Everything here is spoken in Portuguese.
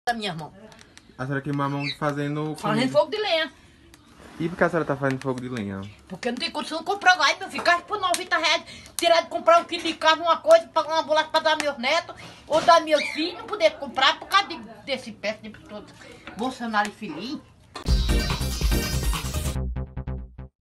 da minha mão. A senhora queimou a mão fazendo Fazendo fogo de lenha. E por que a senhora tá fazendo fogo de lenha? Porque não tem condição de comprar gás, meu filho. Gás por R$90. Tirar de comprar um quilo de carne, uma coisa, pagar uma bolacha pra dar meus netos, ou dar meus filhos, não poder comprar por causa desse péssimo de todo. Bolsonaro e filhinho.